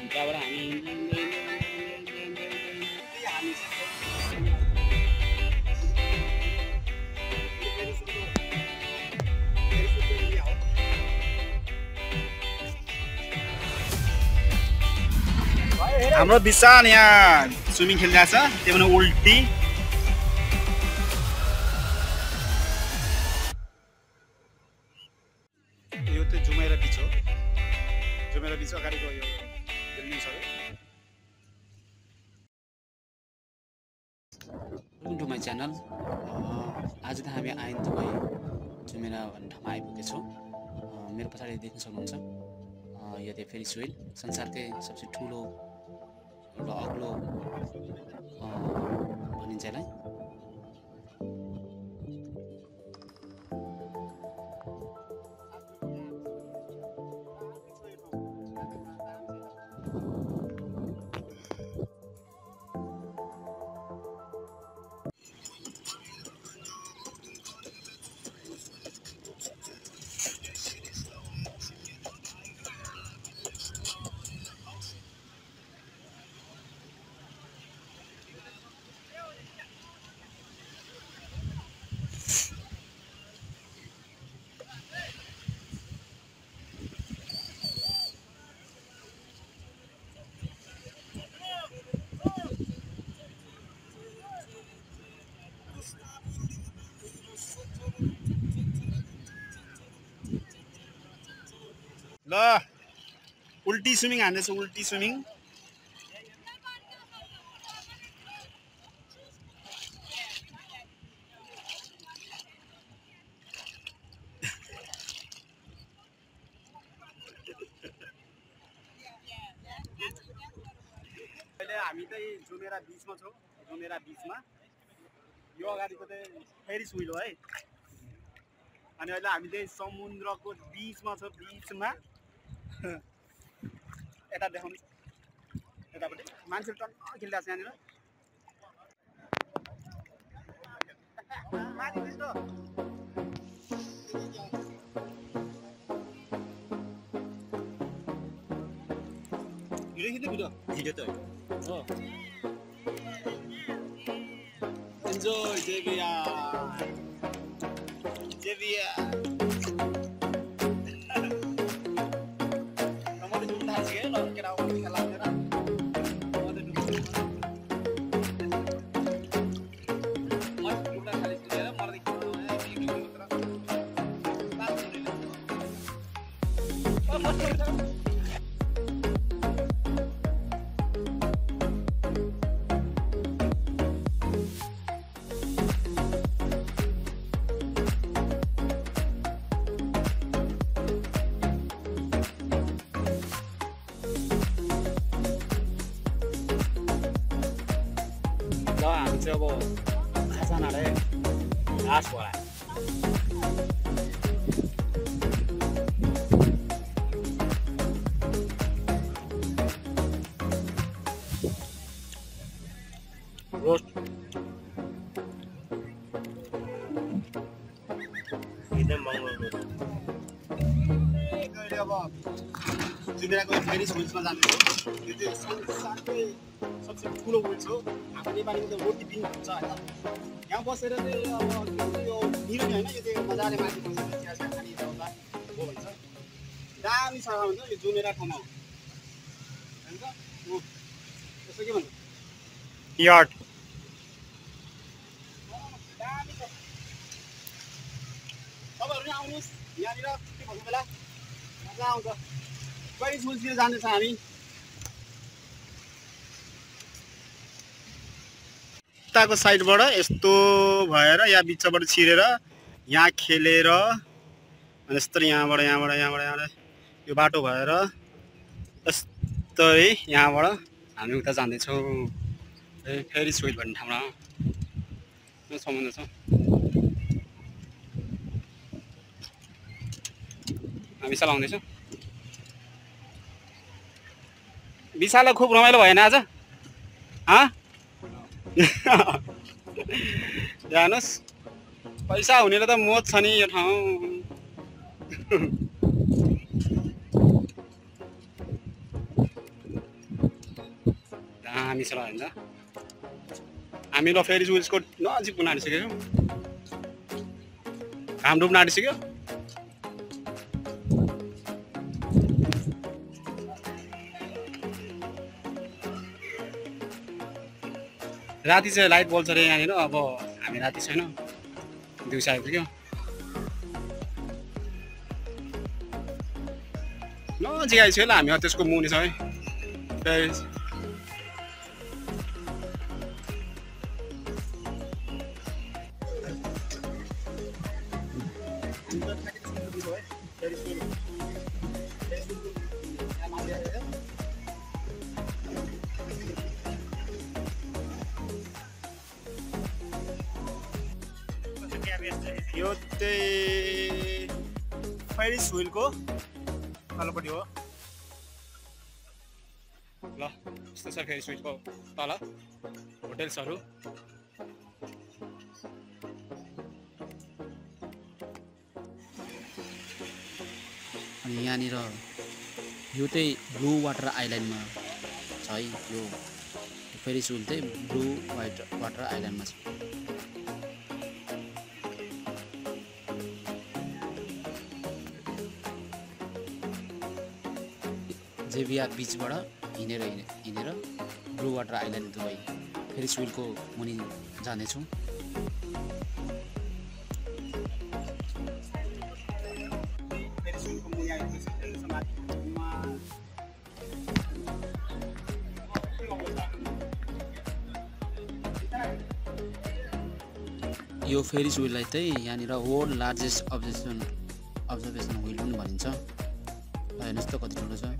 त्यहाँबाट हामी हाम्रो विशाल यहाँ स्विमिङ खेलिरहेछ त्यो पनि उल्टी यो चाहिँ जुमेरा बीच हो जुमेरा बीच अगाडिको यो बिल्डिङ्सहरु वेलकम टु माई च्यानल आज त हामी आइन दुबई जुमेरा भन्ने ठाउँमा आइपुगेछौँ मेरो पछाडि देख्न सक्नुहुन्छ यो चाहिँ फेरिस व्हील संसारकै सबसे ठुलो एउटा अग्लो भनिन्छ यसलाई ल उल्टी स्विमिङ हान्दैछ उल्टी स्विमिङ अहिले हामी चाहिँ जुमेरा बीचमा छौँ जुमेरा बीचमा यो अगाडिको चाहिँ फेरिस व्हील हो है अनि अहिले हामी चाहिँ समुद्रको बीचमा छ बीचमा यता देखाउनु यतापट्टि मान्छेहरू टन्न खेलिरहेको छ यहाँनिर भिडियो त हो एन्जॉय जेबिया जेबिया हामी चाहिँ अब खाजानाले घाँस भयो रोस्ट एकदम महँगो अब जुमेराको फेरिस व्हील्समा जान्दैछौँ यो चाहिँ संसारकै सबसे ठुलो व्हील्स हो हाम्रो नेपालीको त रोटी पिङ हुन्छ होइन यहाँ बसेर चाहिँ अब यो निरो होइन यो चाहिँ मजाले माथि बसेर चिया खाने यताउता हो भन्छ दामी छ भन्छ यो जुमेरा ठाउँमा हो होइन यसो के भन्नु यार्ड दामी छ तपाईँहरू नि आउनुहोस् यहाँनिर के भन्नु बेला मजा आउँछ फेरिस व्हील्सतिर जाँदैछ हामी को साइडबाट यस्तो भएर या बिचबाट छिरेर यहाँ खेलेर अनि यस्तै यहाँबाट यो बाटो भएर यस्तै यहाँबाट हामी उता जाँदैछौँ फेरिस व्हील भन्ने ठाउँमा समुद्र छ हामी चलाउँदैछौँ विशाललाई खुब रमाइलो भएन आज जानुहोस् पैसा हुनेले त मोज छ नि यो ठाउँ हामी छ ल हैन हामी ल फेरिस व्हिल्सको नजिक पुग्न आँटिसक्यौ घाम डुब्न आँटिसक्यो राति चाहिँ लाइट बल्छ रे यहाँनिर अब हामी राति छैन दिउँसो आइपुग्यो नजिक आइसक्यो ल हामी त्यसको मुनि छ है फेरिस यो चाहिँ फेरिस व्हिलको तलपट्टि हो ल यस्तो छ फेरिस व्हिलको तल होटेल्सहरू अनि यहाँनिर यो चाहिँ ब्लू वाटर आइल्यान्डमा छ है यो फेरिस व्हिल चाहिँ ब्लू वाटर आइल्यान्डमा छ जेभिया बीचबाट हिँडेर blue water island Dubai Ferris व्हिलको मुनि जानेछौँ यो फेरिस व्हिललाई चाहिँ यहाँनिर वर्ल्ड लार्जेस्ट अब्जर्भेसन व्हिल पनि भनिन्छ हेर्नुहोस् त कति ठुलो छ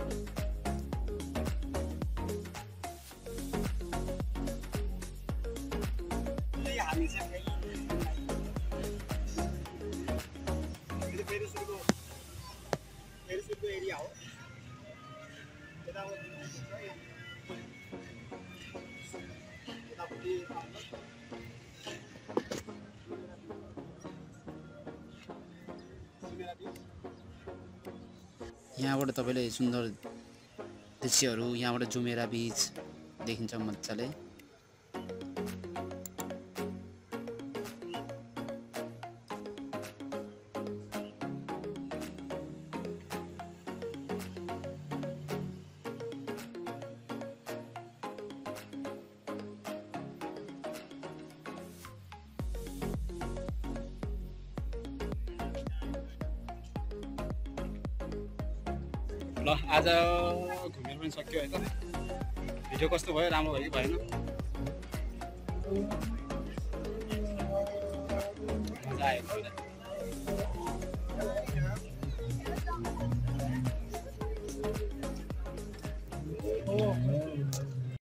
यहाँबाट तपाईले सुन्दर दृश्यहरू यहाँबाट जुमेरा बीच देखिन्छ मजाले ल आज घुमेर पनि सक्यो है त भिडियो कस्तो भयो राम्रो भयो कि भएन मजा आयो